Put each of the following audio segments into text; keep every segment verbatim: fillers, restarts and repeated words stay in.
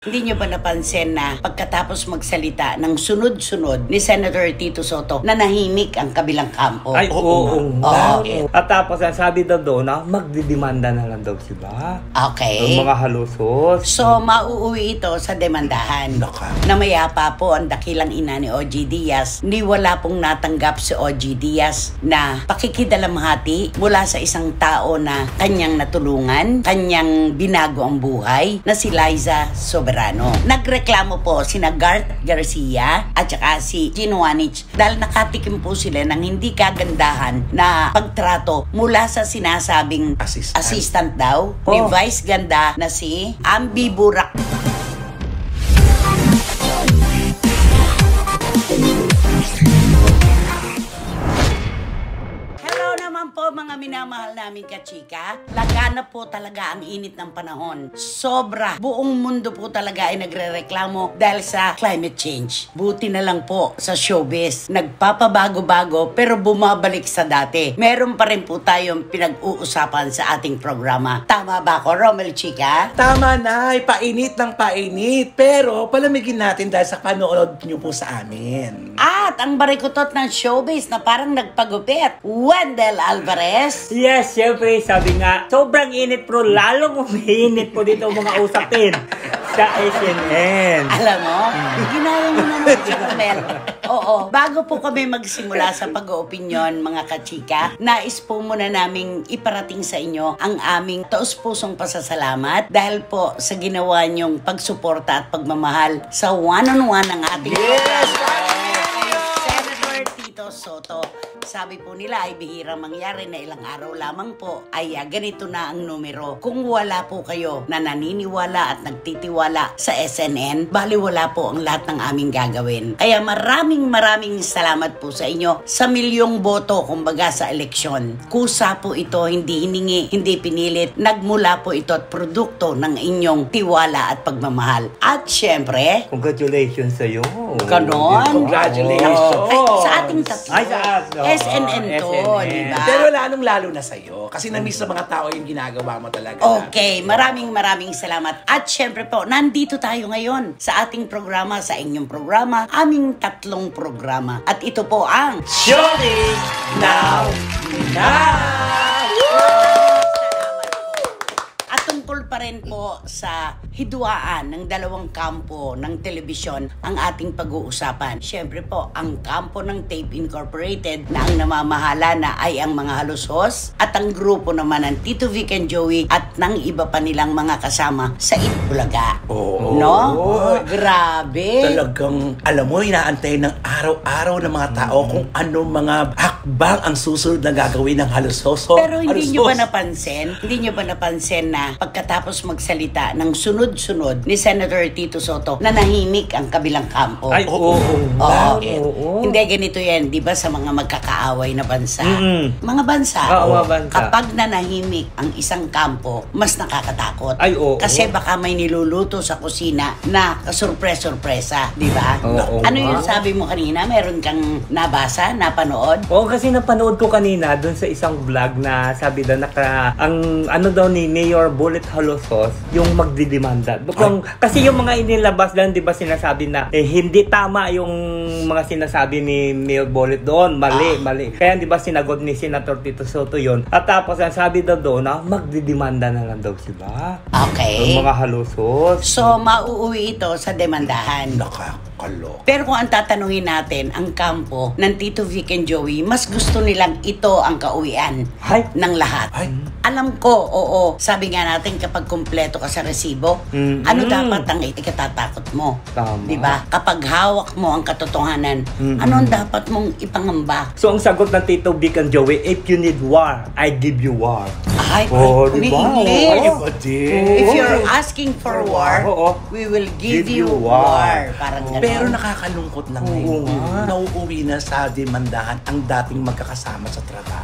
Hindi nyo ba napansin na pagkatapos magsalita ng sunod-sunod ni Senator Tito Sotto, nanahimik ang kabilang kampo? Ay, oo. oo, oo. Oh, okay. At tapos, sabi daw doon na magdidemanda na lang daw sila. Okay. Ang mga halusos. So, mauuwi ito sa demandahan. Naka. Namayapa po ang dakilang ina ni O G Diaz. Ni wala pong natanggap si O G Diaz na pakikidalamhati mula sa isang tao na kanyang natulungan, kanyang binago ang buhay, na si Liza Soberano. Nagreklamo po sina Garth Garcia at saka si Gino Wanich dahil nakatikim po sila ng hindi kagandahan na pagtrato mula sa sinasabing assistant, assistant daw oh. ni Vice Ganda na si Ambi Burak. Po mga minamahal namin kachika, lagana po talaga ang init ng panahon. Sobra. Buong mundo po talaga ay nagrereklamo dahil sa climate change. Buti na lang po sa showbiz. Nagpapabago-bago pero bumabalik sa dati. Meron pa rin po tayong pinag-uusapan sa ating programa. Tama ba ako, Romel Chika? Tama na, painit ng painit. Pero palamigin natin dahil sa panood nyo po sa amin. At ang barikutot ng showbiz na parang nagpagupit, Wendell Alvarez. Yes, syempre, sabi nga, sobrang init bro, lalong umiinit po dito mga usapin sa S N N. Alam mo, ginaya mo naman si Romel. Oo, bago po kami magsimula sa pag-oopinyon mga kachika, nais po muna naming iparating sa inyo ang aming taus-pusong pasasalamat dahil po sa ginawa niyong pagsuporta at pagmamahal sa one-on-one ng ating yes! Senator Tito Sotto. Sabi po nila ay bihirang mangyari na ilang araw lamang po ay uh, ganito na ang numero. Kung wala po kayo na naniniwala at nagtitiwala sa S N N, bali wala po ang lahat ng aming gagawin. Kaya maraming maraming salamat po sa inyo sa milyong boto kumbaga sa eleksyon. Kusa po ito, hindi hiningi, hindi pinilit. Nagmula po ito at produkto ng inyong tiwala at pagmamahal. At syempre, congratulations sa iyo. Ganon. Congratulations. Ay, sa ating tatlo. Ay, sa atin. S N N to, diba? Pero lalong-lalo na sa'yo. Kasi na-miss sa mga tao yung ginagawa mo talaga. Okay, maraming maraming salamat. At syempre po, nandito tayo ngayon sa ating programa, sa inyong programa, aming tatlong programa. At ito po ang Showbiz Now! Now! At tungkol pa rin po sa hidwaan ng dalawang kampo ng telebisyon ang ating pag-uusapan. Siyempre po, ang kampo ng Tape Incorporated na ang namamahala na ay ang mga halusos at ang grupo naman ng Tito Vic and Joey at ng iba pa nilang mga kasama sa Itbulaga. Oo. No? Oh, grabe. Talagang, alam mo, inaantay ng araw-araw ng mga tao mm. kung ano mga hakbang ang susunod na gagawin ng halusos. Pero hindi halusos. nyo ba napansin? Hindi nyo ba napansin na pagkatapos magsalita ng sunod-sunod ni Senator Tito Sotto, nanahimik ang kabilang kampo? Ay, oo. oo. Bakit? Oo, oo. Hindi, ganito yan. Di ba sa mga magkakaaway na bansa? Mm-hmm. Mga bansa, Oo, mga bansa. kapag nanahimik ang isang kampo, mas nakakatakot. Ay, oo. Kasi baka may niluluto sa kusina na surprise-surpresa. Di ba? Oo, Ano oo. yung sabi mo kanina? Meron kang nabasa, napanood? Oo, kasi napanood ko kanina dun sa isang vlog na sabi daw naka, ang ano daw ni Mayor Bullet Halosos, yung magdidemanda. Kung, kasi yung mga inilabas lang, di ba sinasabi na eh, hindi tama yung mga sinasabi ni Mayor Bullet doon. Mali, ah. mali. Kaya di ba sinagot ni Senator Tito Sotto yun. At tapos ang sabi daw doon na magdidemanda na lang daw sila. Okay. Yung mga halusos. So, mauuwi ito sa demandahan. Nakakalo. Pero kung ang tatanungin natin, ang kampo ng Tito Vic and Joey, mas gusto nilang ito ang kauwian Ay. ng lahat. Ay. Alam ko, oo. Sabi nga natin, kapag kumpleto ka sa resibo, Mm-hmm. ano dapat ang ikatatakot mo? Tama. Diba? Kapag hawak mo ang katotohanan, Mm-hmm. ano ang dapat mong ipangamba? So ang sagot ng Tito Vic and Joey, if you need war, I give you war. Ay, Oh, umi diba? English. Iba din. If you're asking for war, Oo. we will give, Give you you war. war. Parang gano'n. Pero nakakalungkot lang Oo ngayon. nga. Nauuwi na sa demandahan ang dating magkakasama sa trabaho.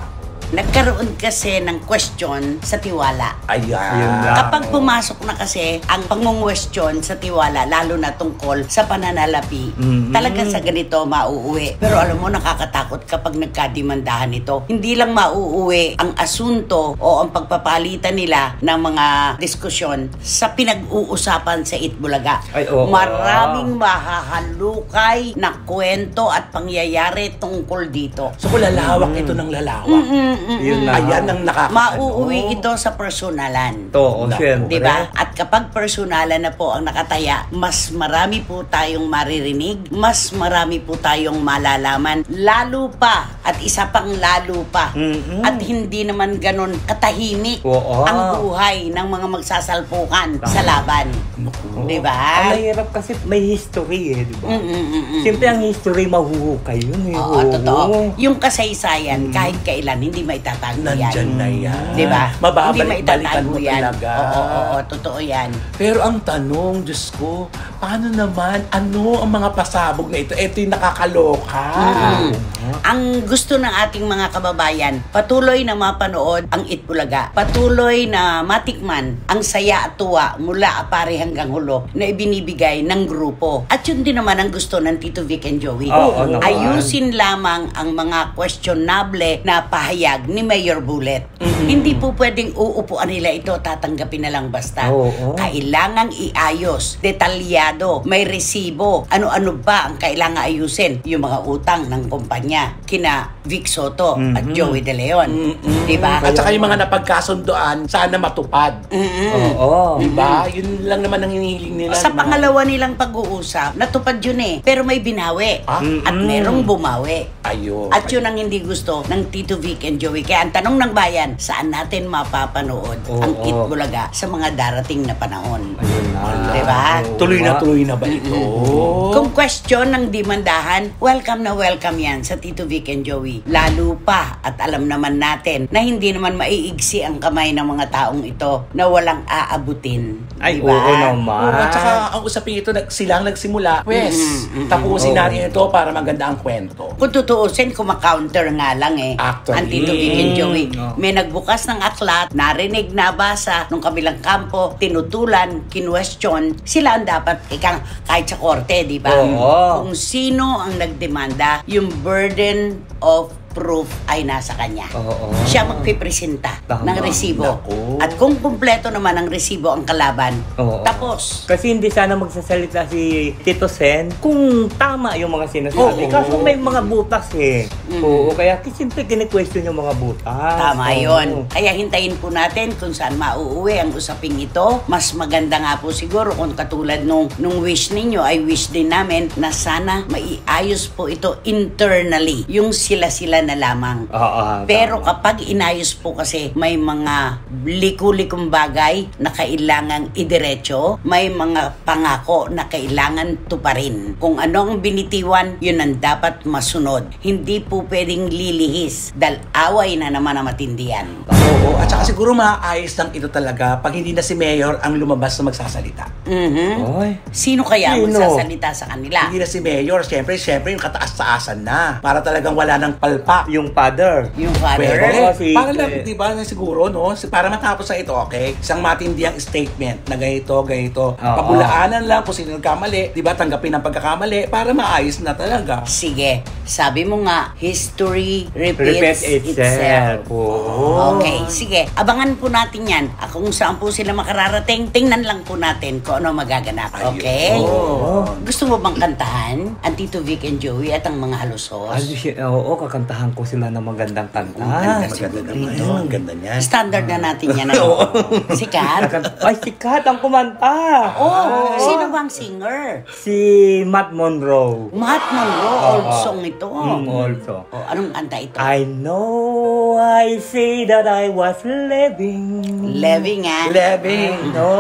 Nagkaroon kasi ng question sa tiwala. Ayan. Yun lang. Kapag pumasok na kasi ang pangungwestiyon sa tiwala, lalo na tungkol sa pananalapi, Mhm. talagang sa ganito mauuwi. Pero alam mo, nakakatakot kapag nagkadimandahan ito. Hindi lang mauuwi ang asunto o ang pagpapalitan nila ng mga diskusyon sa pinag-uusapan sa Itbulaga. Ay, oo. Maraming mahahalukay na kwento at pangyayari tungkol dito. So kung lalawak ito ng lalawak. Mm-mm-mm. Yun na. Ayan ang nakaka... Mauuwi ito sa personalan. Oo, Naku. syempre. Diba? At kapag personalan na po ang nakataya, mas marami po tayong maririnig, mas marami po tayong malalaman, lalo pa, at isa pang lalo pa, Mm-mm. at hindi naman ganon katahimik Oo. ang buhay ng mga magsasalpukan sa laban. Naku. Diba? Ang mahirap kasi may history eh, di ba? Mm-mm-mm. Siyempre ang history mahuhukay yun eh. Oo, totoo. Yung kasaysayan, kahit kailan, hindi maitatago yan. Nandyan na yan. Diba? Hindi Mababalik-balikan maitatago mo yan. talaga. Oo, oo, oo, totoo yan. Pero ang tanong, Diyos ko, paano naman, ano ang mga pasabog na ito? Ito yung nakakaloka. Mm. Ang gusto ng ating mga kababayan, patuloy na mapanood ang Itbulaga. Patuloy na matikman ang saya at tuwa mula apare hanggang hulo na ibinibigay ng grupo. At yun din naman ang gusto ng Tito Vic and Joey. Oo, naman. Ayusin lamang ang mga questionable na pahayag ni Mayor Bullet. Hindi po pwedeng uupuan nila ito, tatanggapin na lang basta. Oo. Kailangang iayos, detalyado, may resibo, ano-ano ba ang kailangan ayusin. Yung mga utang ng kumpanya, kina Vic Soto at Mhm. Joey De Leon. Mm-mm. Diba? At saka yung mga napagkasundoan, sana matupad. Mm-mm. Oo. Diba? Yun lang naman ang hinihiling nila. Sa diba? pangalawa nilang pag-uusap, natupad yun eh. Pero may binawi. Ah? At Mm-mm. merong bumawi. Ayun. At yun ang hindi gusto ng Tito Vic and Joey. Kaya ang tanong ng bayan, saan natin mapapanood Oo. ang Itbulaga sa mga darating na panahon? Ayun na. Diba? Oo, Tuloy na nga. tuloy na ba ito? Kung question ng dimandahan, welcome na welcome yan sa Tito Vic and Joey. Lalo pa, at alam naman natin na hindi naman maiigsi ang kamay ng mga taong ito na walang aabutin. Ay, Diba? oo naman. Oo, at saka ang usapin ito, nag- silang nagsimula, pues, Mm-mm, mm-mm. tapusin Oo. natin ito para maganda ang kwento. Kung tutuusin, kumakaunter nga lang eh. Actually. Ang Tito Vic and Joey. Mm, May nagbukas ng aklat, narinig, nabasa, nung kabilang kampo, tinutulan, kinwestiyon, sila ang dapat, ikang, kahit sa korte, di ba? Oo. Kung sino ang nagdemanda, yung burden of proof ay nasa kanya. Oo. Siya magpipresenta Tama. ng resibo. Naku. At kung kumpleto naman ang resibo ang kalaban, Oo. tapos. Kasi hindi sana magsasalita si Tito Sen kung tama yung mga sinasabi. Oo. Kaso may mga butas eh. Mm. Oo, kaya siyempre kini-question yung mga butas. Tama Oo. yon. Kaya hintayin po natin kung saan mauuwi ang usaping ito. Mas maganda nga po siguro kung katulad nung, nung wish ninyo ay wish din namin na sana maiayos po ito internally. Yung sila-sila na lamang. Oo, Pero tama. kapag inayos po kasi may mga liku-likong bagay na kailangang idiretso, may mga pangako na kailangan tuparin. Kung ano ang binitiwan, yun ang dapat masunod. Hindi po pwedeng lilihis dahil away na naman ang matindihan. Oo, at saka siguro maaayos lang ito talaga pag hindi na si Mayor ang lumabas na magsasalita. Mhm. Oy. Sino kaya ang Sino? magsasalita sa kanila? Hindi na si Mayor, syempre, syempre yung kataas-taasan na. Para talagang wala ng palpak. Yung father. Yung father? Pwede. Oo, si- para lang, di ba, na siguro, no? Si- Para matapos na ito, okay? Isang matindiyang statement na ganito, ganito. Oo. Pabulaanan lang kung sino nagkamali, di ba, tanggapin ang pagkakamali para maayos na talaga. Sige, sabi mo nga, history Repeat repeats, itself. Oo. Okay, sige. Abangan po natin yan. At kung saan po sila makararating, tingnan lang po natin kung ano magaganap. Okay? Ayun. Gusto mo bang kantahan ang Tito Vic and Joey at ang mga halusos? Ano siya? Oo, kakantahan ko sila ng magandang kanta. Ganda Maganda siguro naman ito. yun. Ang ganda niya. Standard na natin yan. Ano? Sikat? Ay, sikat ang kumanta. Oh, sino bang singer? Si Matt Monroe. Matt Monroe, old Oo. song ito. Mm, also. Oh, anong kanta ito? I know I say that I was living. Leving, ah. Leving. No,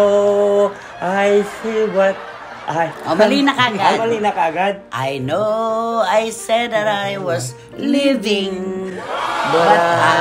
I see what I... Oh, mali na kagad. Ah, mali na kagad. I know I said that I was living, but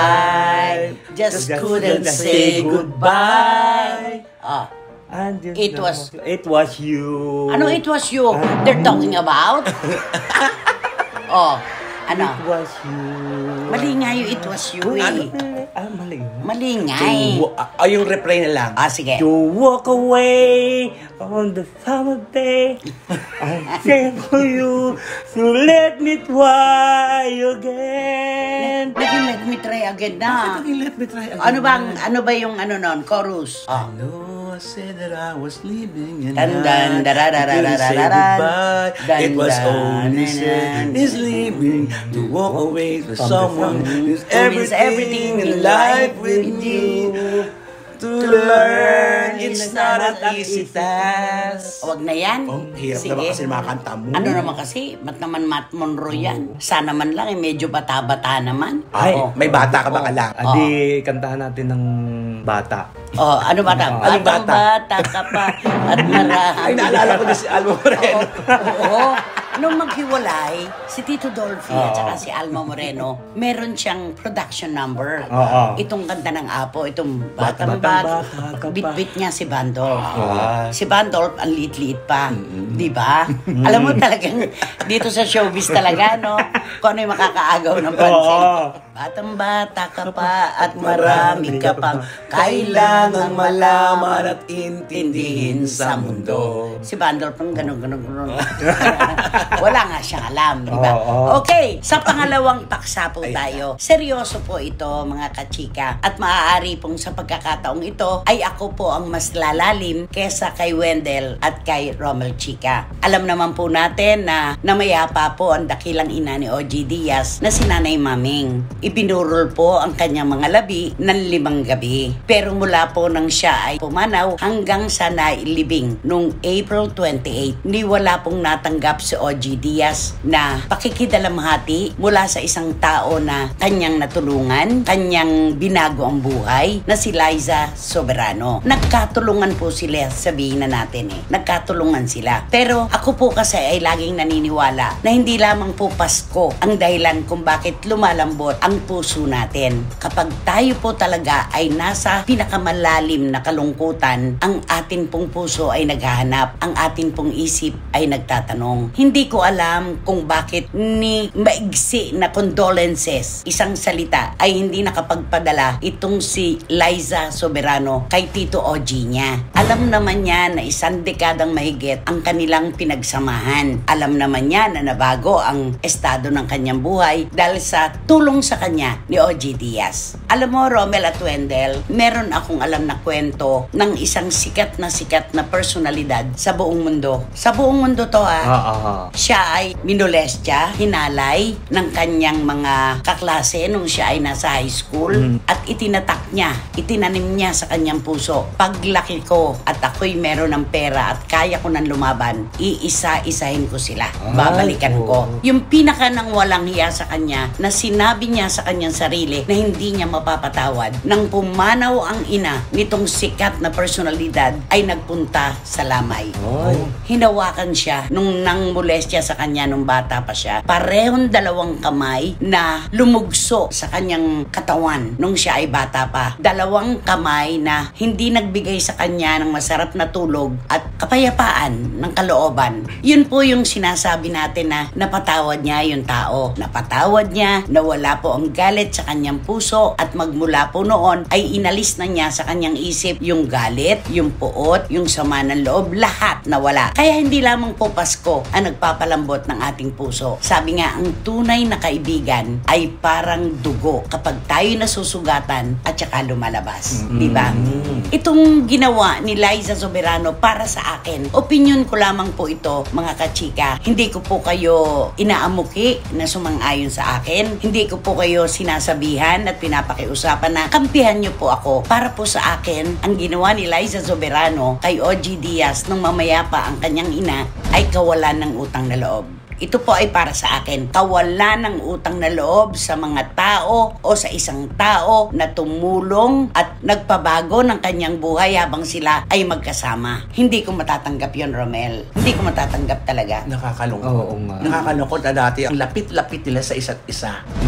I just couldn't say goodbye. Ah, And you It know, was- It was you. ano it was you they're talking about? Oh, ano? It was you. Mali nga yung it was you eh. Ano? Ah, mali. Mali nga To, eh. ah, yung refrain na lang. Ah, sige. To walk away on the summer day, I say for you to let me try again. Naging let me try again na. Bakit let me try again? Ano bang, ano ba yung ano nun, chorus? I know I said that I was leaving and Dun, I dun, couldn't say dararararararan. goodbye. Dun, It was dun, only dun, said dun. is leaving to walk away for someone who's Who means everything in life with you. To learn, it's not an easy task. Huwag na yan. Oh, hirap naman kasi makakanta mo. Ano naman kasi, ba't naman Matt Monroe yan? Sana man lang, eh, medyo bata-bata naman. Ay, Oo. may bata ka ba ka lang? Adi, kantahan natin ng bata. Oh, ano ba ta? Anong Batang bata? bata ka pa at marami. Ay, naalala ko din si Alma Moreno. Oo. Nung maghiwalay, si Tito Dolphy at Oo. saka si Alma Moreno, meron siyang production number. Oo. Itong kanta ng Apo, itong Batang Batang Bata. Bata ka pa. Bit-bit niya si Bandolph. Ah. Si Bandolph, ang liit-liit pa. Di ba? Alam mo talagang, dito sa showbiz talaga, no? Kung ano yung makakaagaw ng pansin. Oo. Batang bata ka pa at marami ka pang Kailangang malaman at intindihin sa mundo. Si Bandolph ng ganun, ganun, ganun. Wala nga siyang alam, di ba? Oo. Okay, sa pangalawang paksa po tayo. Seryoso po ito, mga kachika. At maaari pong sa pagkakataong ito, ay ako po ang mas lalalim kesa kay Wendell at kay Romel Chica. Alam naman po natin na namayapa po ang dakilang ina ni O G Diaz na si Nanay Maming. Ibinurol po ang kanyang mga labi ng limang gabi. Pero mula po nang siya ay pumanaw hanggang sa nailibing noong April twenty-eighth, ni wala pong natanggap si O G Diaz na pakikidalamhati mula sa isang tao na kanyang natulungan, kanyang binago ang buhay, na si Liza Soberano. Nagkatulungan po sila, sabihin na natin eh. Nagkatulungan sila. Pero ako po kasi ay laging naniniwala na hindi lamang po Pasko ang dahilan kung bakit lumalambot ang puso natin. Kapag tayo po talaga ay nasa pinakamalalim na kalungkutan, ang atin pong puso ay naghahanap, ang atin pong isip ay nagtatanong. Hindi ko alam kung bakit ni maigsi na condolences, isang salita, ay hindi nakapagpadala itong si Liza Soberano kay Tito O G niya. Alam naman niya na isang dekadang mahigit ang kanilang pinagsamahan. Alam naman niya na nabago ang estado ng kanyang buhay dahil sa tulong sa kanya ni O G Diaz. Alam mo, Romel at Wendell, meron akong alam na kwento ng isang sikat na sikat na personalidad sa buong mundo. Sa buong mundo to ha. Ah, ah, ah. Siya ay minolestya, hinalay ng kanyang mga kaklase nung siya ay nasa high school at itinatak niya, itinanim niya sa kanyang puso. Paglaki ko at ako'y meron ng pera at kaya ko nang lumaban, iisa-isahin ko sila. Babalikan ko. Yung pinaka nang walang hiya sa kanya na sinabi niya sa kanyang sarili na hindi niya mapapatawad nang pumanaw ang ina nitong sikat na personalidad ay nagpunta sa lamay. Ay. Hinawakan siya nung nang molestya sa kanya nung bata pa siya. Parehong dalawang kamay na lumugso sa kanyang katawan nung siya ay bata pa. Dalawang kamay na hindi nagbigay sa kanya ng masarap na tulog at kapayapaan ng kalooban. Yun po yung sinasabi natin na napatawad niya yung tao. Napatawad niya, nawala po ang galit sa kanyang puso at magmula po noon ay inalis na niya sa kanyang isip yung galit, yung puot, yung sama ng loob, lahat nawala. Kaya hindi lamang po Pasko ang nagpapalambot ng ating puso. Sabi nga, ang tunay na kaibigan ay parang dugo kapag tayo nasusugatan at saka lumalabas. Mm-hmm. Diba? Itong ginawa ni Liza Soberano para sa akin, opinion ko lamang po ito, mga kachika. Hindi ko po kayo inaamuki na sumang-ayon sa akin. Hindi ko po kayo sinasabihan at pinapakiusapan na kampihan niyo po ako. Para po sa akin, ang ginawa ni Liza Soberano kay O G Diaz nung mamaya pa ang kanyang ina ay kawalan ng utang na loob. Ito po ay para sa akin, kawalan ng utang na loob sa mga tao o sa isang tao na tumulong at nagpabago ng kanyang buhay habang sila ay magkasama. Hindi ko matatanggap yon, Romel. Hindi ko matatanggap talaga. Nakakalungkot. Oo nga. Nakakalungkot na dati ang lapit-lapit nila sa isa't isa. Mm-hmm.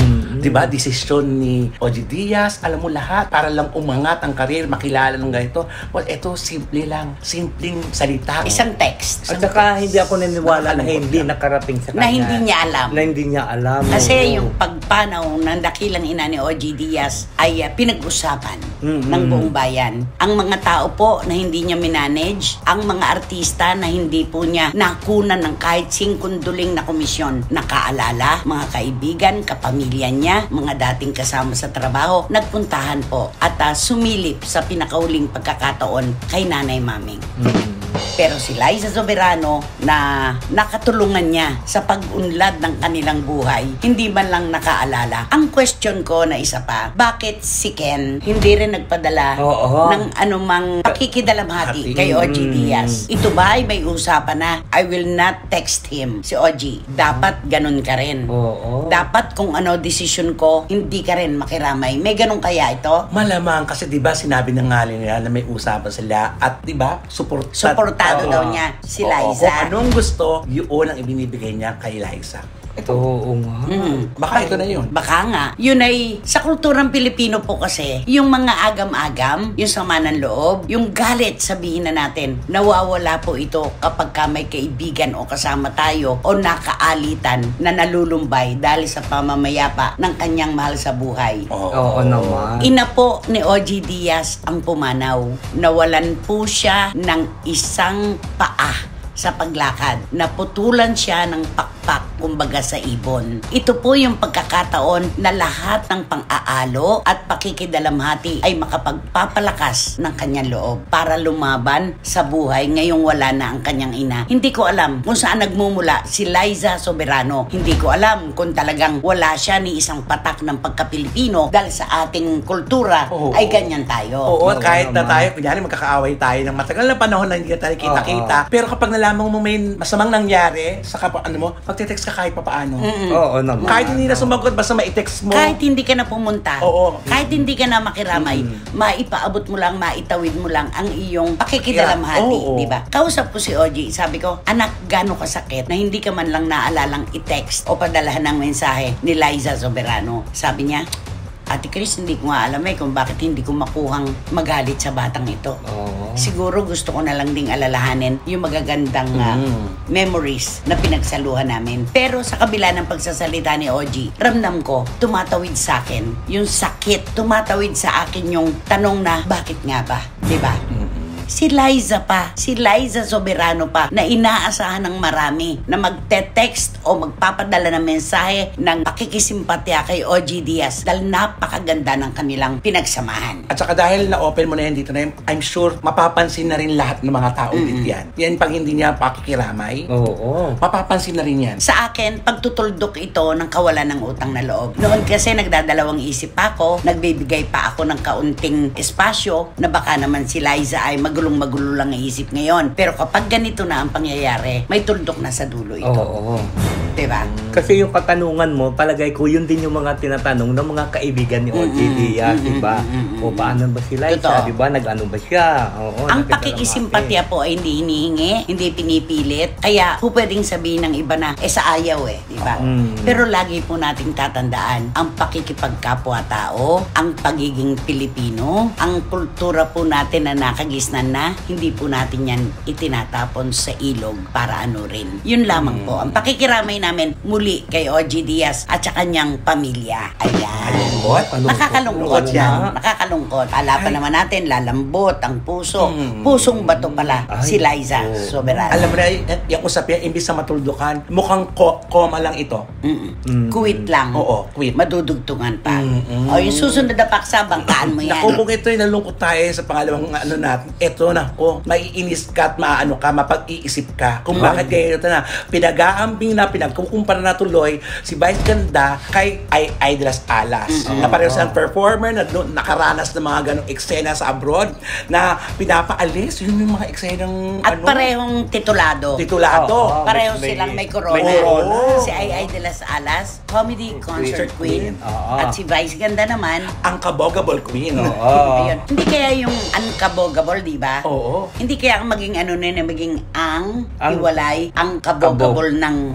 Di ba? Desisyon ni O G Diaz, alam mo lahat, para lang umangat ang karir, makilala ng ganito. Well, ito, simple lang. Simpleng salita. Isang text. At saka hindi ako naniniwala na hindi nakarating sa kanya. Na hindi niya alam. Na hindi niya alam. Kasi oo. yung pagpanaw ng dakilang ina ni O G Diaz ay uh, pinag-usapan Mm-mm. ng buong bayan. Ang mga tao po na hindi niya minanage, ang mga artista na hindi po niya nakunan ng kahit singkunduling na komisyon. Nakaalala, mga kaibigan, kapamilya niya, mga dating kasama sa trabaho, nagpuntahan po at uh, sumilip sa pinakauling pagkakataon kay Nanay Maming. Mm. Pero si Liza Soberano na nakatulungan niya sa pag-unlad ng kanilang buhay, hindi man lang nakaalala. Ang question ko na isa pa, bakit si Ken hindi rin nagpadala Oo. ng anumang pakikidalamhati Hati. kay O G Mm. Diaz? Ito ba ay may usapan na I will not text him, si O G? Dapat ganun ka rin. Oo. Dapat kung ano decision ko, hindi ka rin makiramay. May ganun kaya ito? Malamang kasi 'di ba sinabi ng nga nila na may usapan sila at 'di ba support Suportado Oo. daw niya si Oo, Liza. kung anong gusto, yun ang ibinibigay niya kay Liza. Ito, oo nga. Mm. Baka ito na yun. Baka nga. Yun ay, sa kulturang Pilipino po kasi, yung mga agam-agam, yung sama ng loob, yung galit, sabihin na natin, nawawala po ito kapag ka may kaibigan o kasama tayo o nakaalitan na nalulumbay dahil sa pamamayapa ng kanyang mahal sa buhay. Oo naman. Ina po ni O G Diaz ang pumanaw. Nawalan po siya ng isang paa sa paglakad. Naputulan siya ng pakpak, kumbaga sa ibon. Ito po yung pagkakataon na lahat ng pang-aalo at pakikidalamhati ay makapagpapalakas ng kanyang loob para lumaban sa buhay ngayong wala na ang kanyang ina. Hindi ko alam kung saan nagmumula si Liza Soberano. Hindi ko alam kung talagang wala siya ni isang patak ng pagka-Pilipino dahil sa ating kultura Oo. ay ganyan tayo. Oo, Oo kahit na naman. tayo, kunyari magkakaaway tayo ng matagal na panahon na hindi tayo kita-kita. Pero kapag nalaman mo may masamang nangyari sa kapwa, ano mo, magte-text ka kahit papaano. Oo naman. Kahit hindi na sumagot, basta ma-text mo. Kahit hindi ka na pumunta, Oo. kahit hindi ka na makiramay, maipaabot mo lang, maitawid mo lang ang iyong pakikidalamhati, Oo. di ba? Kausap ko si O G, sabi ko, anak, gano'ng kasakit na hindi ka man lang naalalang i-text o padalahan ng mensahe ni Liza Soberano. Sabi niya, Ate Chris, hindi ko nga alam eh kung bakit hindi ko makuhang magalit sa batang ito. Oo. Siguro gusto ko na lang ding alalahanin yung magagandang uh, Mm. memories na pinagsaluhan namin. Pero sa kabila ng pagsasalita ni O G, ramdam ko, tumatawid sa akin yung sakit. Tumatawid sa akin yung tanong na, bakit nga ba? Diba? Si Liza pa, si Liza Soberano pa, na inaasahan ng marami na magte-text o magpapadala ng mensahe ng pakikisimpatya kay O G Diaz dahil napakaganda ng kanilang pinagsamahan. At saka dahil na-open mo na yan dito na yan, I'm sure mapapansin na rin lahat ng mga tao dito yan. Yan pag hindi niya pakikiramay, Oo. mapapansin na rin yan. Sa akin, pagtutuldok ito ng kawalan ng utang na loob. Noon kasi nagdadalawang isip pa ako, nagbibigay pa ako ng kaunting espasyo na baka naman si Liza ay magulong-magulo lang ang isip ngayon. Pero kapag ganito na ang pangyayari, may tuldok na sa dulo ito. Oo. Diba? Kasi yung katanungan mo, palagay ko, yun din yung mga tinatanong ng mga kaibigan ni O G Diaz, mm, di ba? mm, mm, mm, O paano ba si Liza, Totoo. di ba? Nag-ano ba siya? Oo, Ang nakita pakikisimpatya po ay hindi hinihingi, hindi pinipilit. Kaya po pwedeng sabihin ng iba na, eh sa ayaw eh, di ba? Mm. Pero lagi po nating tatandaan, ang pakikipagkapwa-tao, ang pagiging Pilipino, ang kultura po natin na nakagisnan na, hindi po natin yan itinatapon sa ilog para ano rin. Yun lamang po. Ang pakikiramay namin muli kay O G Diaz at sa kanyang pamilya. Ayan. What? Nakakalungkot Kalungkot yan. yan. Nakakalungkot. Alapan naman natin, lalambot ang puso. Mm. Pusong bato pala Ay, si Liza oo. Soberano. Alam mo na, y- yung usap yan, imbis na matuldukan, mukhang ko- koma lang ito. Mm-mm. Mm. Kuwit lang. Oo, quit. Madudugtungan pa. Mm-mm. O yung susunod na paksa, bangkaan mo yan. Naku, kung ito yung nalungkot tayo sa pangalawang ano natin, ito na ko, maiinis ka at maano ka, mapag-iisip ka kung bakit kayo ito na pinag-aambing na, pinagkukumpara na tuloy si Vice Ganda kay Ay Ay de las Alas. Na pareho silang performer na no- nakaranas ng mga ganong eksena sa abroad na pinapaalis. Yun yung mga eksenang At ano, parehong titulado. titulado. Oo. Pareho May- silang may may corona. corona. Si Ay Ay de las Alas, comedy concert queen. Oo. At si Vice Ganda naman, Ang kabogable queen. Oo. ayun. Hindi kaya yung unkabogable, di ba? Oo. Hindi kaya ang maging ano na na maging ang, Ang- hiwalay, ang kabogable ng Ay, o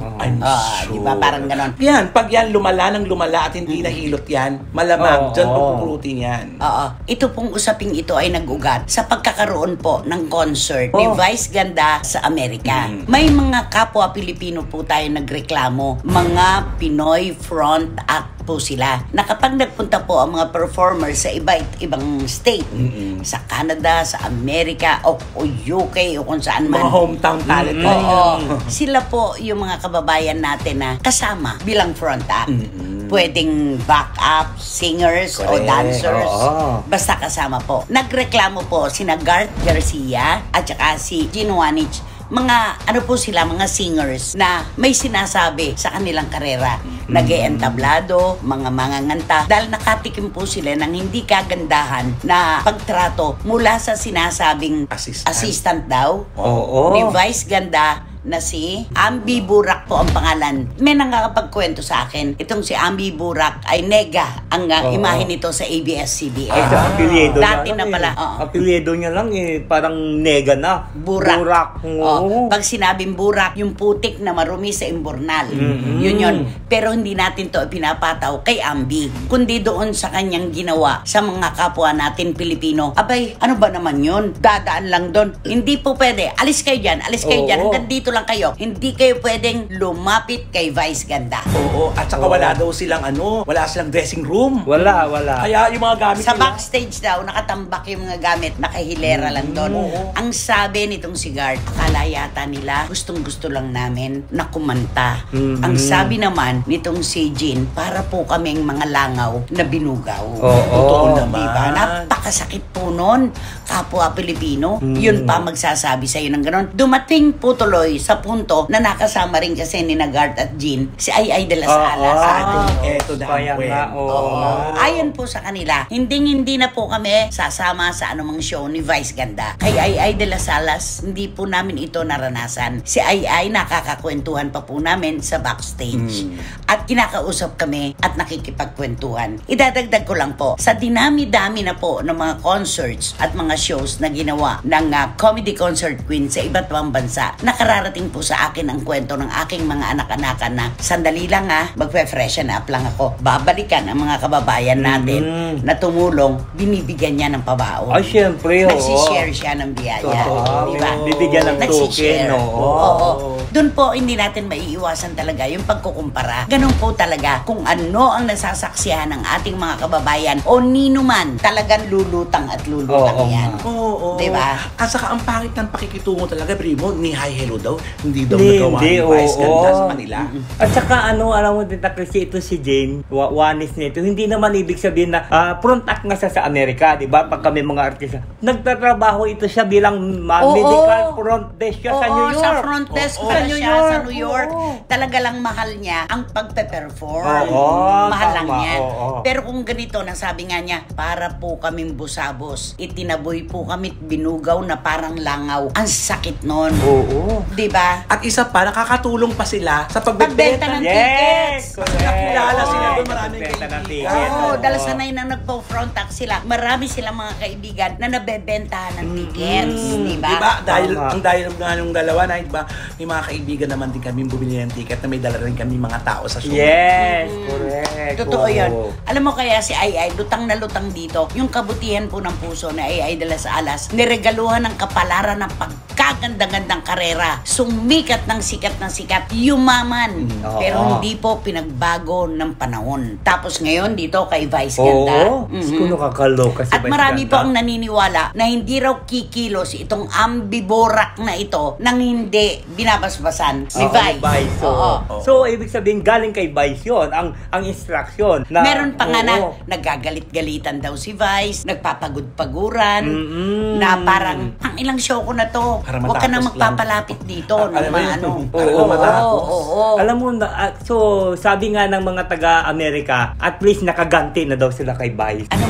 Ah, di ba? Parang ganon. Yan, pag yan lumala ng lumala at hindi nahilot yan, malamang Oo. dyan pupukrutin yan. Oo. Ito pong usaping ito ay nag-ugat sa pagkakaroon po ng concert ni Oh. Vice Ganda sa Amerika. May mga kapwa Pilipino po tayo nagreklamo, mga Pinoy front act po sila, na kapag nagpunta po ang mga performers sa iba't ibang state, Mm-mm. sa Canada, sa Amerika, o, o U K, o kung saan man. Mga hometown talent. Mm. na Oo. yan. Sila po yung mga kababayan natin na kasama bilang front act. Mm-mm. Pwedeng backup, singers, o Correct. dancers. Oo. Basta kasama po. Nagreklamo po sina Garth Garcia at saka si Gene Wanich. Mga ano po sila, mga singers na may sinasabi sa kanilang karera. Nag-eentablado, mga manganganta. Dahil nakatikim po sila ng hindi kagandahan na pagtrato mula sa sinasabing Assistant. assistant daw Oo. ni Vice Ganda na si Ambi Burak po ang pangalan. May nakakapagkwento sa akin, itong si Ambi Burak ay nega ang uh, Oo. imahe nito sa A B S C B N. Ay, sa apelyido Dati niya na lang pala, eh. oo. Apelyido niya lang eh, parang nega na. Burak. Burak. Oh, Oo. pag sinabing burak, yung putik na marumi sa imburnal. Mhm. Yun yun. Pero hindi natin to pinapataw kay Ambi, kundi doon sa kanyang ginawa sa mga kapwa natin Pilipino. Abay, ano ba naman yun? Dadaan lang doon. Hindi po pwede. Alis kayo dyan. Alis kayo Oo. dyan. Hanggang dito lang kayo. Hindi kayo pwedeng lumapit kay Vice Ganda. Oo, at saka Oo. wala daw silang ano, wala silang dressing room. Wala, wala. Kaya yung mga gamit Sa nila, backstage daw, nakatambak yung mga gamit, nakahilera lang doon. Oo. Ang sabi nitong si Garth, akala yata nila, gustong gusto lang namin na kumanta. Mhm. Ang sabi naman nitong si Jean, para po kaming mga langaw na binugaw. Oo. Totoo naman. Diba? Napakasakit po nun, kapwa Pilipino. Mhm. Yun pa magsasabi sa'yo ng ganon. Dumating po tuloy sa punto na nakasama rin kasi ni na Garth at Jean, si Ay Ay de la Sala Oo. sa atin. Eto na ang Kaya nga, kwento. oo. Oo. Ayon po sa kanila, hindi-hindi na po kami sasama sa anumang show ni Vice Ganda. Kay Ay Ay de la Salas, hindi po namin ito naranasan. Si Ay Ay nakakakwentuhan pa po namin sa backstage. Mm. At kinakausap kami at nakikipagkwentuhan. Idadagdag ko lang po, sa dinami-dami na po ng mga concerts at mga shows na ginawa ng uh, Comedy Concert Queen sa iba't ibang bansa, nakararating po sa akin ang kwento ng aking mga anak-anakan na sandali lang ha, magpe-freshen up lang ako. Babalikan ang mga kababayan natin Mm. na tumulong, binibigyan niya ng pabaon. Ay, syempre, oo. Nagsishare siya ng biyaya. Totoo. Di ba? Bibigyan ng Nagsishare. token, oo. Oo. Doon po, hindi natin maiiwasan talaga yung pagkukumpara. Ganun po talaga kung ano ang nasasaksihan ng ating mga kababayan o nino man, talagang lulutang at lulutang Oo, yan. Oo. Diba? At saka ang pangit ng pakikitungo talaga, Primo, ni Hi Hello daw. Hindi daw Hindi, nagawa ni hindi, Vice oo. Ganda sa Manila. At saka ano, alam mo din na kasi ito si Jane, wa- wanis nito, hindi naman ibig sabihin na ah, front act nga siya sa Amerika, di ba? Pag kami mga artista, nagtatrabaho ito siya bilang ah, Oo. medical front desk siya Oo, sa New York. sa front desk Oo, pala sa New siya York. sa New York. Oo. Talaga lang mahal niya ang pagpe-perform. Oo, mahal lang tama, yan. oo. Pero kung ganito, nasabi nga niya, para po kaming busabos. Itinaboy po kami binugaw na parang langaw. Ang sakit nun. Oo. Di ba? At isa pa, nakakatulong pa sila sa Pagbenta pagbebenta ng Yes! tickets. Correct. Nakilala Oo. sila doon, maraming Nagbenta ng kaibigan. ticket. Oo, Oo. dahil sanay na nagpo-front act sila. Marami silang mga kaibigan na nabebentahan ng tickets. Mm. Di ba? Diba? Dahil, Tama. ang dahil nga nung dalawa na, diba, may mga kaibigan naman din kami bumili ng ticket na may dala rin kami mga tao sa show. Yes, Mm. correct. Totoo Oo. yan. Alam mo kaya si Ay Ay, lutang na lutang dito. Yung kabutihan po ng puso na Ay Ay de las Alas, niregaluhan ng kapalaran ng pagkaganda-gandang karera. Sumikat ng sikat ng sikat. Yumaman. Mm, oo. Pero hindi po pinagbago ng panahon. Tapos ngayon dito kay Vice Oo. Ganda. Diyos Mhm. ko, nakakaloka si At Vice marami Ganda. po ang naniniwala na hindi raw kikilos itong ambiborak na ito nang hindi binabasbasan ni Oo, Vice. ni Vice, oo. Oo. Oo. So, ibig sabihin, galing kay Vice yun, ang, ang instruction. Na, Meron pa nga na oo. nagagalit-galitan daw si Vice, nagpapagod-paguran, Mm-mm. na parang, ang ilang show ko na to, Para huwag ka na matapos magpapalapit dito. Ah, ng alam mo mga yun, ano. para Oo, matapos. oo, oo. Alam mo, na, ah, so, sabi nga ng mga taga-Amerika, at least nakaganti na daw sila kay Vice. Anong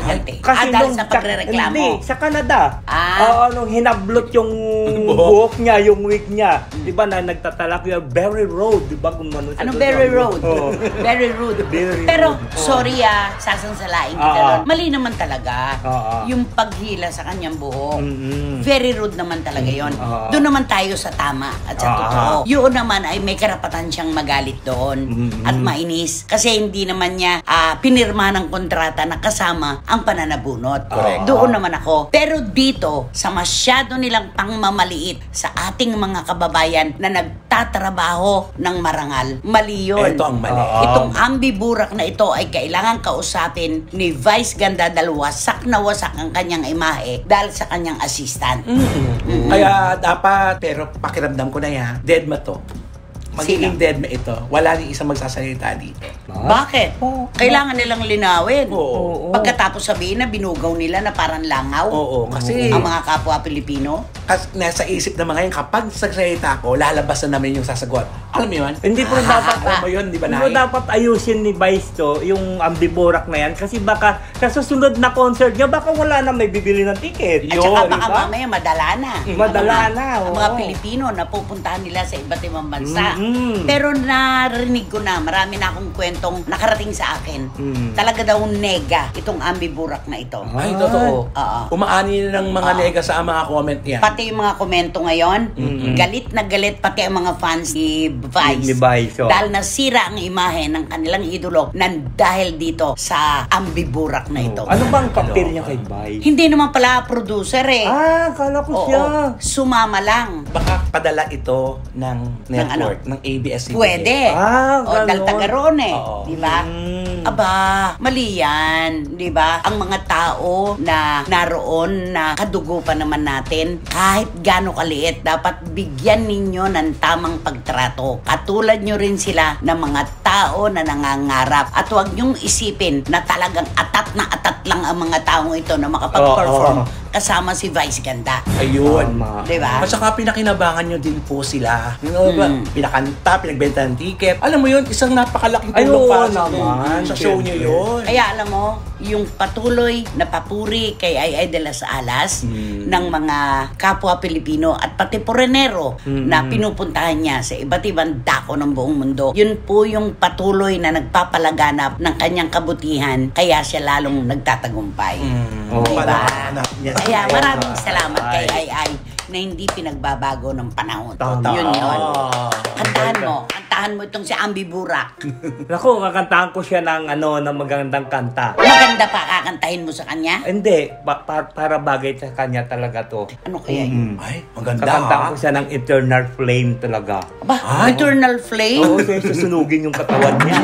Estudyante. Kasi ah, dahil nung sa pagrereklamo. Hindi, sa Canada. Ah. Oo, nung hinablot yung buhok niya, yung wig niya. Di ba na nagtatalak yung very road, di ba? Kung ano Ano very road? Oo. Very rude. Very Pero, rude. Oo. sorry ah, sasansalain kita Oo. doon. Mali naman talaga. Oo. Yung paghila sa kanyang buhok. Mm-mm. Very rude naman talaga yon. Oo. Doon naman tayo sa tama at sa Oo. totoo. Yun naman ay may karapatan siyang magalit doon Mm-mm. at mainis. Kasi hindi naman niya ah, pinirma ng kontrata na kasama ang pananabunot. Correct. Doon naman ako. Pero dito, sa masyado nilang pangmamaliit sa ating mga kababayan na nagtatrabaho ng marangal, mali yun. Ito ang mali. Oo. Itong ambiburak na ito ay kailangan kausapin ni Vice Ganda dahil wasak na wasak ang kanyang imahe dahil sa kanyang assistant. Mm-mm. Kaya dapat, pero pakiramdam ko na yan, dead ma to. Magiging Sino? dead ma ito. Wala ni isang magsasalita dito. Bakit? Oo. Kailangan nilang linawin. Oo. Pagkatapos sabihin na binugaw nila na parang langaw Oo, kasi ang mga kapwa Pilipino. kas, nasa isip na mga yun, kapag nagsalita ako, lalabas na namin yung sasagot. Alam mo yun? Hindi po dapat, Alam mo yun, di ba, hindi po Nay? dapat ayusin ni Vice to, yung ambiburak na yan. Kasi baka sa susunod na concert niya, baka wala na may bibili ng ticket. At Yun, saka di baka ba? mamaya madala na. Madala Ang mga- na, Ang oo. mga Pilipino na pupuntahan nila sa iba't ibang bansa. Mm-mm. Pero narinig ko na, marami na akong kwentong nakarating sa akin. Mm. Talaga daw nega itong ambiburak na ito. Ay, totoo. Oo. Umaani na ng mga Oo. nega sa mga comment niya. Pati yung mga komento ngayon, Mm-mm. galit na galit pati ang mga fans ni Vice. Ni Vice, oh. Dahil nasira ang imahe ng kanilang idolo nang dahil dito sa ambiburak na ito. Ano bang papel niya kay Vice? Hindi naman pala producer eh. Ah, kala ko Oo, siya. sumama lang. Baka padala ito ng network, ano? ng A B S C B N. Pwede. Ah, o, dahil ganon. taga roon eh. Oo. Di ba? Mm. Aba, mali yan. Di ba? Ang mga tao na naroon na kadugo pa naman natin, kahit gaano kaliit, dapat bigyan ninyo ng tamang pagtrato. Katulad nyo rin sila ng mga tao na nangangarap. At huwag nyong isipin na talagang atat na atat lang ang mga taong ito na makapag-perform Oo. kasama si Vice Ganda. Ayun. Tama. Di ba? At saka pinakinabangan nyo din po sila. You know, ba? Mm. Pinakanta, pinagbenta ng ticket. Alam mo yun, isang napakalaking Ay, tulong oo para sa, naman. sa show nyo Siyempre. yun. Kaya alam mo, yung patuloy na papuri kay Ay Ay de las Alas Mm. ng mga kapwa Pilipino at pati Porenero Mm. na pinupuntahan niya sa iba't ibang dako ng buong mundo. Yun po yung patuloy na nagpapalaganap ng kanyang kabutihan kaya siya lalong nagtatagumpay. Mm. Oo. Diba? Pala- Yes. Kaya maraming Ay. salamat kay Ay Ay na hindi pinagbabago ng panahon. Tama. Yun yun. Ah. Kantahan mo. Kantahan mo itong si Ambi Burak. Naku, kakantahan ko siya ng ano, ng magandang kanta. Maganda pa kakantahin mo sa kanya? Hindi, pa- pa- para bagay sa kanya talaga to. Ano kaya yun? Mm. Ay, maganda. Kakantahan ha? ko siya ng Eternal Flame talaga. Aba, Ay. Eternal Flame? Oo, siya susunugin yung katawan niya.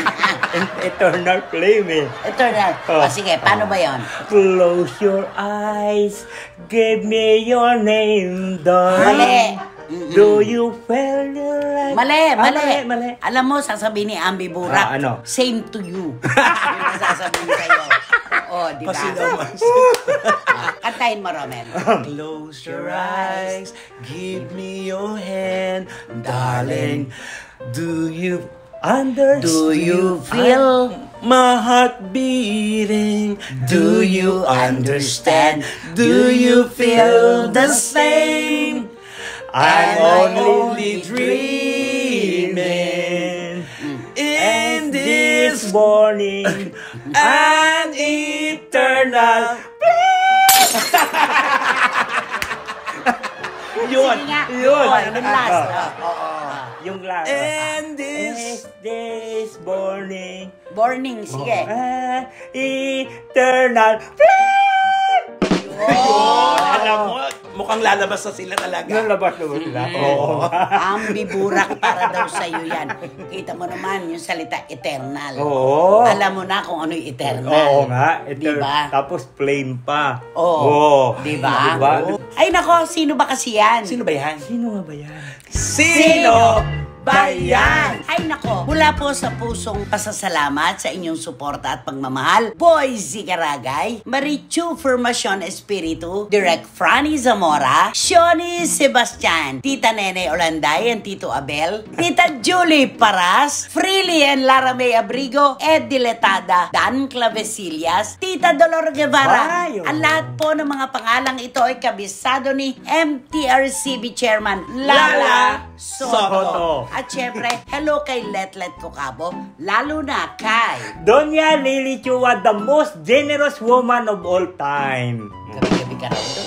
Eternal Flame eh. Eternal. Oh. O sige, paano ba yon? Close your eyes, give me your name, darling. Mali. Do you feel like... Mali, Ah, mali. mali, mali. Alam mo, sasabihin ni Ambi Burak, Ah, ano? same to you. Yun ang sasabihin sa'yo. Oo, di ba? Kasi naman. Ah, Kantahin mo, Romel. Close your eyes, give me your hand, darling. Do you Understand? Do you feel? my heart beating? Do you understand? Do you feel the same? I'm I'm only only dreaming in this this morning an eternal. Yun, Sige nga. yun. Oo, yung last. Ah, Oo. Yung last. And This, this this morning, Morning, sige. an eternal flame! Oh. alam mo, mukhang lalabas na sila talaga. Nalabas na ba sila? Oo. Ambi Burak para daw sa'yo yan. Kita mo naman yung salita eternal. Oo. Alam mo na kung ano yung eternal. Oo nga. Eternal. Diba? Tapos flame pa. Oo. Oo. Diba? Diba? Ay nako, sino ba kasi yan? Sino ba yan? Sino nga ba yan? Sino bayan! Ay nako, mula po sa pusong pasasalamat sa inyong suporta at pagmamahal, Boy Zigaragay, Marichu Formacion Espiritu, Direk Franny Zamora, Shoni Sebastian, Tita Nene Olanday and Tito Abel, Tita Julie Paras, Freely and Lara May Abrigo, Ed Diletada, Dan Clavecillas, Tita Dolor Guevara. Wow. Ang lahat po ng mga pangalang ito ay kabisado ni M T R C B Chairman Lala, Lala Soto. Soto. At syempre, hello kay Letlet Kokabo, lalo na kay Doña Lily Chua, the most generous woman of all time. gabi-gabi ka raw doon.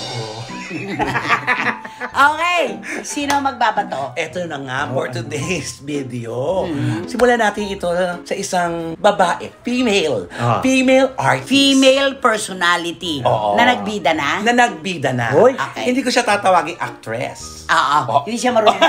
Okay, sino magbabato? Ito na nga for today's video. Simulan natin ito sa isang babae, female. Ah. Female artist. Female personality Oo. na nagbida na? Na nagbida na. Hoy. Okay. Hindi ko siya tatawagin actress. Oo, Oh. hindi siya marunong.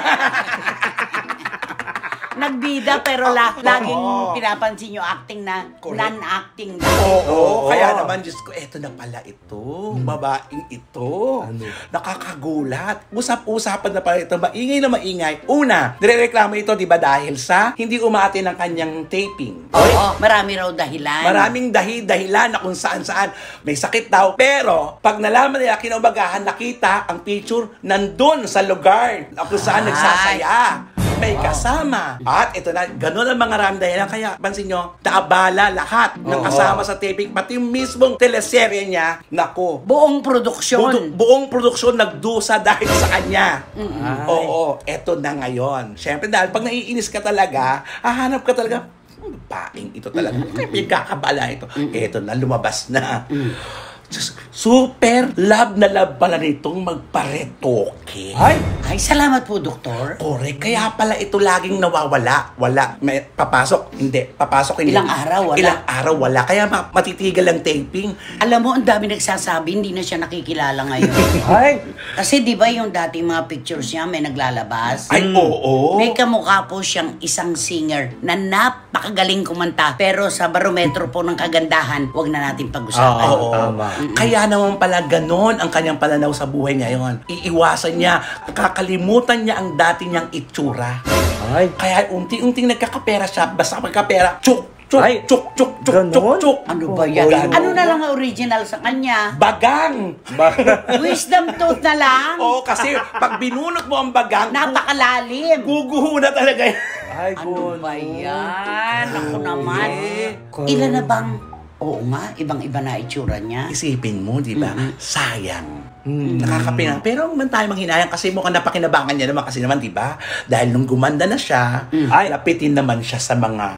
Nagbida pero la, laging Oo. pinapansin yung acting na Correct. non-acting daw. Oo, Oo. kaya naman, Diyos ko, eto na pala ito. Babaeng ito. Ano? Nakakagulat. Usap-usapan na pala ito. Maingay na maingay. Una, nirereklamo ito, di ba, dahil sa hindi umati ng kanyang taping. Oo, marami raw dahilan. Maraming dahi dahilan na kung saan-saan may sakit daw. Pero, pag nalaman nila, kinaumagahan, nakita ang picture nandun sa lugar na kung saan Ay. nagsasaya. May kasama. At ito na, ganun ang mga ramang dahilan. Kaya, pansin nyo, naabala lahat ng Oo. kasama sa taping. Pati yung mismong teleserye niya, nako, Buong produksyon. buong, buong produksyon nagdusa dahil sa kanya. Ay. Oo, eto na ngayon. Siyempre, dahil pag naiinis ka talaga, hahanap ka talaga, "Hmm, babaeng ito talaga. Kaya pinagkakabala ito. Eto na, lumabas na. Diyos, super love na love pala nitong magparetoke. Ay! Ay, salamat po, doktor. Correct. Kaya pala ito laging nawawala. Wala. May papasok. Hindi. Papasok. Hindi. Ilang araw, wala. Ilang araw, wala. Kaya ma- matitigal ang taping. Alam mo, ang dami nagsasabi, hindi na siya nakikilala ngayon. Ay! Kasi di ba yung dating mga pictures niya may naglalabas? Ay, oo. May kamukha po siyang isang singer na napakagaling kumanta. Pero sa barometro po ng kagandahan, wag na natin pag-usapan. Oo. tama. Kaya naman pala ganon ang kanyang pananaw sa buhay ngayon. Iiwasan niya, kakalimutan niya ang dati niyang itsura. Ay! Kaya unti-unting nagkakapera siya, basta magkapera, tsuk, tsuk, Ay, tsuk, tsuk, tsuk, ganon? tsuk, tsuk. Ano ba yan? Oo. Ano na lang ang original sa kanya? Bagang! Ba- Wisdom tooth na lang? Oo, kasi pag binunot mo ang bagang, Napakalalim. guguho na talaga yan. Ay, Ano good. ba yan? Ako naman. Correct. Ilan na bang, oo nga, ibang-iba na itsura niya. Isipin mo, di ba? Sayang. Mm. Nakakapinang. Pero man tayo manghinayang kasi mukhang napakinabangan niya naman kasi naman, di ba? Dahil nung gumanda na siya, Ay. lapitin naman siya sa mga...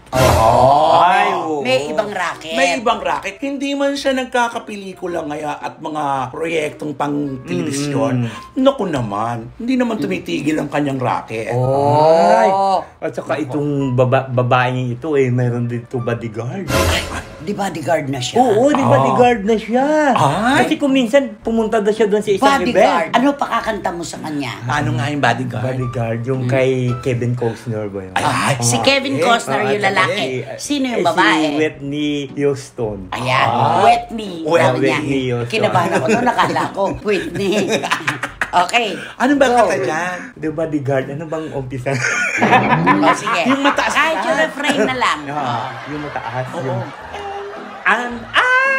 Ay, oo. May ibang racket. May ibang racket. Hindi man siya nagkakapelikula ngaya at mga proyektong pang telebisyon. Naku naman, hindi naman tumitigil ang kanyang racket. Ay! Oh. At saka itong baba, babaeng ito eh, mayroon dito bodyguard. Di bodyguard na siya? Oo, di Ah. bodyguard na siya. Ay. Kasi kung minsan pumunta daw siya doon sa isang Bodyguard. event. Ano pakakanta mo sa kanya? Ano nga yung bodyguard? Bodyguard, yung kay Kevin Costner ba yun? Ay, ay, Si ah, Kevin eh, Costner ah, yung lalaki. Eh, Sino yung eh, babae? Si Whitney Houston. Ayan, Ah. Whitney. Whitney Sabi niya. Houston. Kinabahan ako doon, nakala ko, Whitney. Okay. Ano ba Go. kata dyan? The bodyguard, ano bang umpisa? O, sige. Yung mataas Kahit na. yung refrain na lang. Ah, yung mataas. Oo. Yung, and I,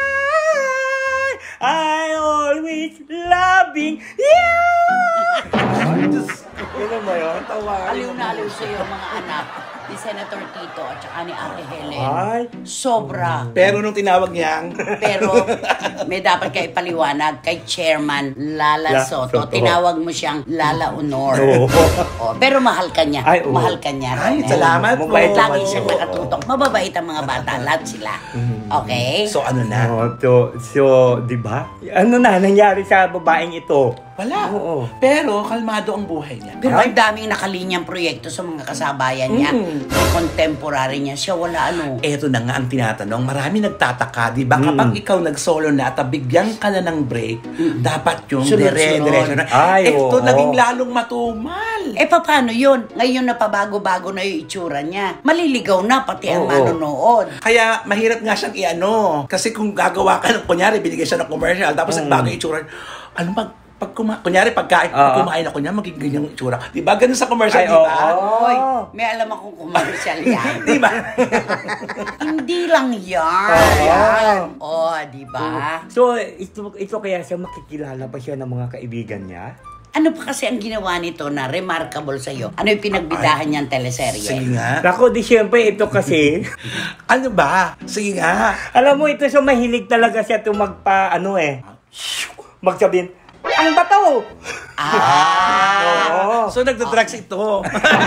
I always loving you! Ay, Diyos ko. Ano ba yun? Aliw na aliw sa iyo mga anak ni Senator Tito at saka ni Ate Helen. Ay, Sobra. Pero nung tinawag niyang... Pero may dapat kayo ipaliwanag kay Chairman Lala La Soto. Soto. Tinawag mo siyang Lala Honor. Oo. Oh, pero mahal ka niya. Ay, oo. Mahal ka niya. Ay, Ronel. salamat po. Mabait Lagi naman siyang po. nakatutok. Mababait ang mga bata. Lahat sila. Okay? So ano na? Oh, so, so, di ba? Ano na nangyari sa babaeng ito? Wala. Oo. Pero kalmado ang buhay niya. Pero ang daming nakalinyang proyekto sa mga kasabayan niya. Mm. Contemporary niya. Siya wala ano. Eto na nga ang tinatanong. Marami nagtataka, di ba? Kapag Mm. ikaw nag-solo na at bigyan ka na ng break, dapat yung Sunod-sunod. dire-diretso na. Ay, Eto oo. naging lalong matumal. Eh, paano yun? Ngayon na pabago-bago na yung itsura niya. Maliligaw na pati ang Oo. manonood. Kaya mahirap nga siyang i-ano. Kasi kung gagawa ka ng, kunyari, binigay siya ng commercial, tapos Mm. nagbago yung itsura, ano ba, pag kuma kunyari pagkain, pag Oo. kumain ako niya, magiging ganyan yung itsura. Di ba? Ganun sa commercial, Ay, di ba? oo. Oy, may alam akong commercial yan. Di ba? Hindi lang yan. Oo. Yan. Oh, di ba? So, ito, ito kaya siya makikilala pa siya ng mga kaibigan niya? Ano pa kasi ang ginawa nito na remarkable sa'yo? Ano yung pinagbidahan niyang teleserye? Sige nga. Ako, di syempre, ito kasi, Ano ba? Sige nga. alam mo, ito siya mahilig talaga siya ito magpa, ano eh, magsabihin, ang bato! Ah! Oo. So, nagda-drugs ito.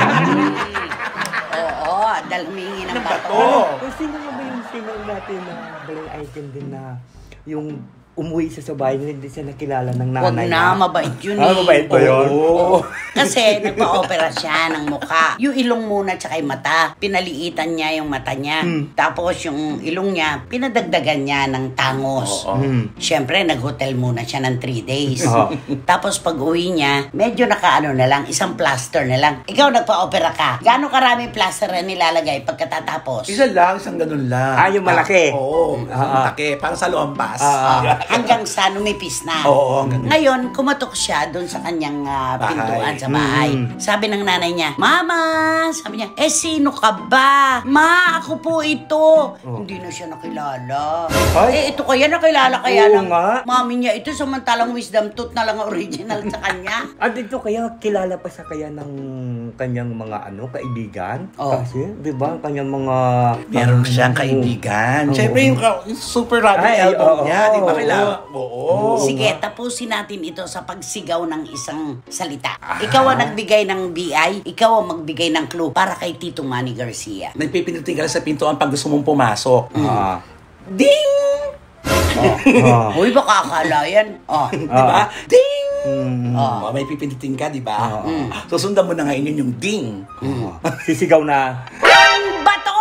Oo, dahil humingi ng Ng bato. bato. Kung sino nga ba yung singer natin na balay icon din na yung umuwi siya sa bahay na hindi siya nakilala ng Huwag nanay na, niya? mabait yun Ah, eh. mabait ba yun? Oo. Kasi nagpa-opera siya ng mukha. Yung ilong muna tsaka yung mata. Pinaliitan niya yung mata niya. Hmm. Tapos yung ilong niya, pinadagdagan niya ng tangos. Oo. Hmm. Siyempre, nag-hotel muna siya ng three days. Oo. Tapos pag uwi niya, medyo nakaano na lang, isang plaster na lang. Ikaw nagpa-opera ka. Gaano karami plaster na nilalagay pagkatatapos? Isa lang, isang ganun lang. Ah, yung malaki? Oo, isang Ah, ah. malaki. Parang sa lompas. Ah, Hanggang sa numipis na. Oo, hanggang- Ngayon, kumatok siya doon sa kanyang ah, Bahay. pintuan sa bahay. Mm. Sabi ng nanay niya, Mama! Sabi niya, eh sino ka ba? Ma, ako po ito. Oh. Hindi na siya nakilala. Ay. Eh, ito kaya nakilala kaya Oo ng nga. mami niya. Ito samantalang wisdom tooth na lang ang original sa kanya. At ito kaya kilala pa sa kaya ng kanyang mga ano kaibigan? Oo. Kasi, di ba, kanyang mga... Meron siyang kaibigan. Oo. Siyempre, yung, ka- yung super rapid Ay, album oo, niya, oo, di ba? Kailangan. oo. Oo. Sige, tapusin natin ito sa pagsigaw ng isang salita. Ikaw ang nagbigay ng B I, ikaw ang magbigay ng clue para kay Tito Manny Garcia. Nagpipindutin ka lang sa pintuan pag gusto mong pumasok. Ah. Ding! Ah. Uy, baka akala yan. Oh. Di ba? Ding! Mm. Ah. Oh, may pipindutin ka, di ba? Ah. Mm. Susundan mo na ngayon yung ding. Ah. Sisigaw na. Ang bato!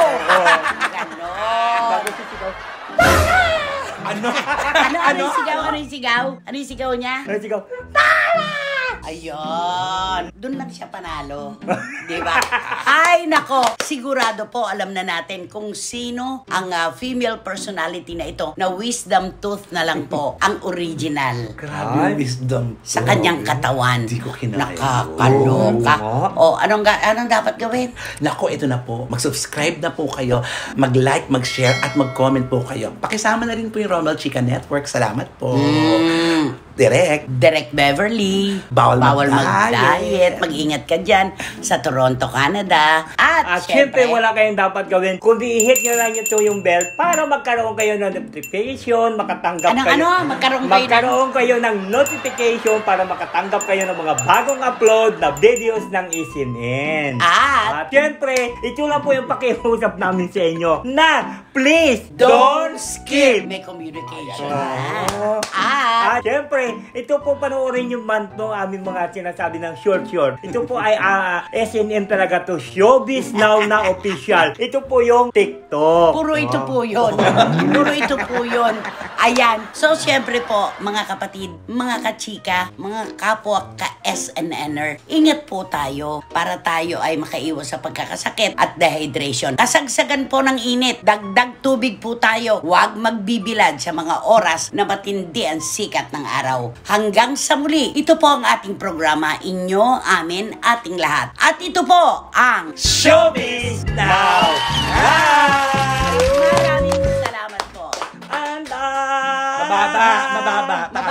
Ganon. Ano? Ano, ano yung sigaw? Ano yung sigaw? Ano yung sigaw niya? Ano sigaw? Ayun. Doon lang siya panalo. Di ba? Ay, nako. Sigurado po, alam na natin kung sino ang ah, female personality na ito na wisdom tooth na lang po ang original Grabe Ay. yung wisdom. sa kanyang katawan. Hindi ko kinaya. Nakakaloka. Oo. O, anong, ga- anong dapat gawin? Nako, ito na po. Mag-subscribe na po kayo. Mag-like, mag-share, at mag-comment po kayo. Pakisama na rin po yung Romel Chica Network. Salamat po. Mm. Direct. Derek Beverly. Bawal Bawal mag-diet. mag-diet. Mag-ingat ka dyan sa Toronto, Canada. At, At syempre, wala kayong dapat gawin kundi i-hit nyo lang ito yung bell para magkaroon kayo ng notification, makatanggap Anong kayo. ano? Magkaroon kayo ng- magkaroon kayo ng notification para makatanggap kayo ng mga bagong upload na videos ng Isinin. At- At syempre, ito lang po yung pakiusap namin sa inyo na please Don't don't skip. May communication. Oo. At, At syempre, ito po panoorin yung month ng aming mga sinasabi ng short short. Ito po ay ah, S N M talaga to. Showbiz Now na official. Ito po yung TikTok. puro ito po yun. Puro ito po yun. Ayan. So, syempre po, mga kapatid, mga kachika, mga kapwa ka-S N N er, ingat po tayo para tayo ay makaiwas sa pagkakasakit at dehydration. Kasagsagan po ng init. Dagdag tubig po tayo. Huwag magbibilad sa mga oras na matindi ang sikat ng araw. Hanggang sa muli, ito po ang ating programa, inyo, amin, ating lahat. At ito po ang Showbiz Now. Maraming salamat po. And ah, Mababa, mababa.